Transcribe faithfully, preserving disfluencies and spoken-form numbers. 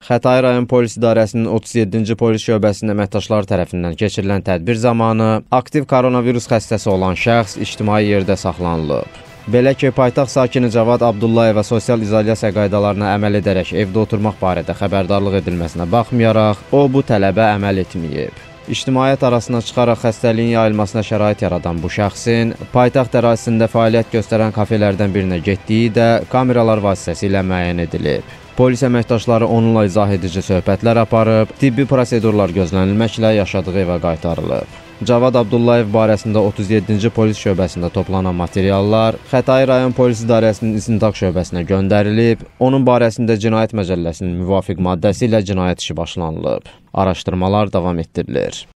Xətai rayon polis idarəsinin otuz yeddinci polis şöbəsinin əməkdaşları tərəfindən keçirilən tədbir zamanı aktiv koronavirus xəstəsi olan şəxs ictimai yerdə saxlanılıb. Belə ki, paytaxt sakini Cavad Abdullayeva sosial izolyasiya qaydalarına əməl edərək evdə oturmaq barədə xəbərdarlıq edilməsinə baxmayaraq, o bu tələbə əməl etməyib. İctimaiyyət arasına çıxaraq xəstəliyin yayılmasına şərait yaradan bu şəxsin paytaxt ərazisində fəaliyyət göstərən kafelərdən birinə getdiyi də kameralar vasitəsilə müəyyən edilib. Polis əməkdaşları onunla izah edici söhbətlər aparıb, tibbi prosedurlar gözlənilməklə yaşadığı evə qaytarılıb. Cavad Abdullayev barəsində otuz yeddinci polis şöbəsində toplanan materiallar Xətai rayon polis idarəsinin istintaq şöbəsinə göndərilib, onun barəsində Cinayət Məcəlləsinin müvafiq maddəsi ilə cinayət işi başlanılıb. Araşdırmalar davam etdirilir.